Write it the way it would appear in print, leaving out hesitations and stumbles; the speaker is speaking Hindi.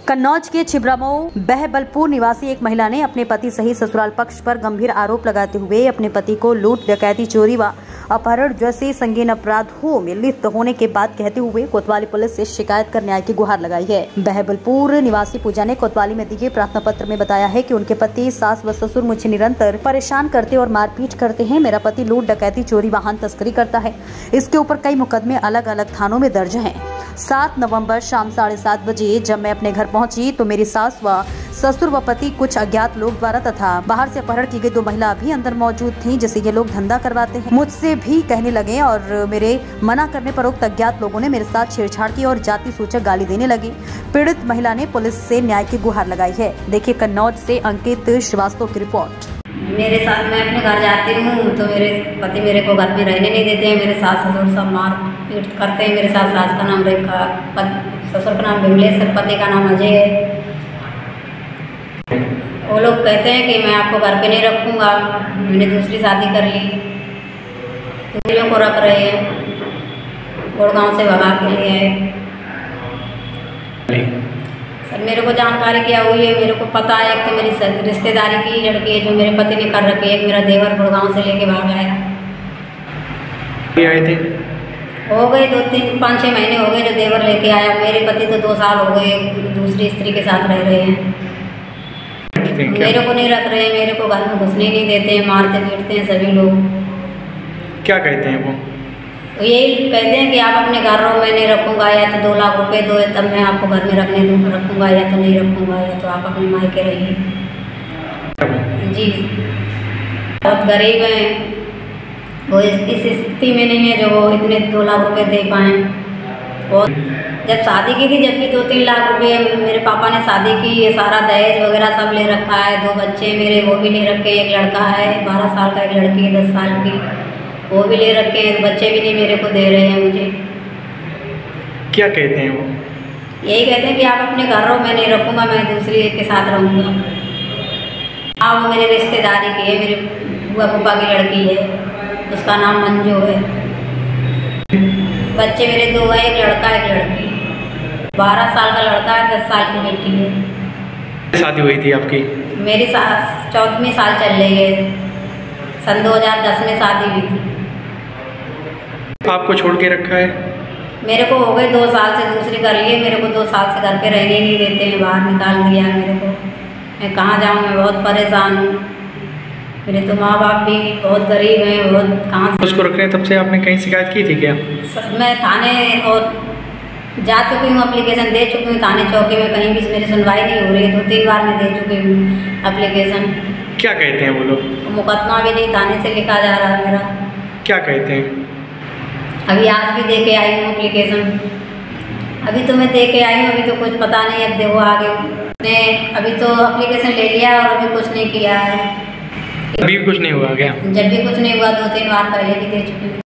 कन्नौज के छिबरामऊ बहबलपुर निवासी एक महिला ने अपने पति सहित ससुराल पक्ष पर गंभीर आरोप लगाते हुए अपने पति को लूट, डकैती, चोरी व अपहरण जैसे संगीन अपराधों में लिप्त होने के बाद कहते हुए कोतवाली पुलिस से शिकायत कर न्याय की गुहार लगाई है। बहबलपुर निवासी पूजा ने कोतवाली में दिए प्रार्थना पत्र में बताया है कि उनके पति, सास व ससुर मुझे निरंतर परेशान करते और मारपीट करते हैं। मेरा पति लूट, डकैती, चोरी, वाहन तस्करी करता है। इसके ऊपर कई मुकदमे अलग अलग थानों में दर्ज हैं। 7 नवंबर शाम 7:30 बजे जब मैं अपने घर पहुंची तो मेरी सास व ससुर व पति कुछ अज्ञात लोग द्वारा तथा बाहर से अपहरण की गई 2 महिला भी अंदर मौजूद थीं, जिसे ये लोग धंधा करवाते हैं, मुझसे भी कहने लगे और मेरे मना करने पर उक्त अज्ञात लोगों ने मेरे साथ छेड़छाड़ की और जाति सूचक गाली देने लगी। पीड़ित महिला ने पुलिस से न्याय की गुहार लगाई है। देखिए कन्नौज से अंकित श्रीवास्तव की रिपोर्ट। मेरे साथ मैं अपने घर जाती हूँ तो मेरे पति मेरे को घर में रहने नहीं देते हैं। मेरे सास ससुर सब मार पीट करते हैं। मेरे सास का नाम रेखा, ससुर का नाम विमलेश्वर, पति का नाम अजय है। वो लोग कहते हैं कि मैं आपको घर पे नहीं रखूँगा, मैंने दूसरी शादी कर ली। दूसरों को रख रहे हैं, गुड़गांव से भगा के लिए है। सर मेरे को जानकारी क्या हुई है, मेरे को पता है कि मेरी रिश्तेदारी की लड़की है जो मेरे पति ने कर रखी है। मेरा देवर गुड़गांव से लेके भाग आया। आए थे हो गए 2-3-5-6 महीने हो गए जो देवर लेके आया। मेरे पति तो 2 साल हो गए दूसरी स्त्री के साथ रह रहे हैं। मेरे को नहीं रख रहे हैं, मेरे को घर में घुसने नहीं देते हैं, मारते पीटते हैं सभी लोग। क्या कहते हैं वो? यही कहते हैं कि आप अपने घर रहो, मैं नहीं रखूँगा, या तो 2 लाख रुपए दो तब मैं आपको घर में रखने दूँगा, रखूँगा, या तो नहीं रखूँगा, या तो आप अपने मायके रहिए। जी बहुत गरीब हैं वो, इस स्थिति में नहीं है जो वो इतने 2 लाख रुपए दे पाएँ। और जब शादी की थी जब भी 2-3 लाख रुपए मेरे पापा ने शादी की, ये सारा दहेज वगैरह सब ले रखा है। 2 बच्चे मेरे वो भी ले रखे, एक लड़का है 12 साल का, एक लड़की है 10 साल की, वो भी ले रखे हैं। बच्चे भी नहीं मेरे को दे रहे हैं मुझे। क्या कहते हैं वो? यही कहते हैं कि आप अपने घर रहो, मैं नहीं रखूँगा, मैं दूसरी के साथ रहूँगा। हाँ वो मेरे रिश्तेदारी की है, मेरे बुआ फूफा की लड़की है, उसका नाम मंजू है। बच्चे मेरे 2 हैं, एक लड़का एक लड़की। 12 साल का लड़का है, 10 साल की बेटी है। शादी हुई थी आपकी? मेरी 4वीं साल चल रही है। सन 2010 में शादी हुई थी। आपको छोड़ के रखा है? मेरे को हो गए 2 साल से दूसरी कर लिए। मेरे को 2 साल से घर पे रहने नहीं देते हैं, बाहर निकाल दिया है मेरे को। मैं कहाँ जाऊँ, मैं बहुत परेशान हूँ। मेरे तो माँ बाप भी बहुत गरीब हैं, बहुत कहाँ से उसको रख रहे हैं। तब से आपने कहीं शिकायत की थी क्या? मैं थाने और जा चुकी हूँ, एप्लीकेशन दे चुकी हूँ थाने चौकी में, कहीं भी मेरी सुनवाई नहीं हो रही है। 2-3 बार मैं दे चुकी हूँ एप्लीकेशन। क्या कहते हैं वो लोग? मुकदमा भी नहीं थाने से लिखा जा रहा है मेरा। क्या कहते हैं? अभी आज भी दे के आई हूँ एप्लीकेशन। अभी तो मैं दे के आई हूँ, अभी तो कुछ पता नहीं। अब देखो आगे ने अभी तो एप्लीकेशन ले लिया और अभी कुछ नहीं किया है। अभी भी कुछ नहीं हुआ क्या? जब भी कुछ नहीं हुआ 2-3 बार पहले भी दे चुकी हूँ।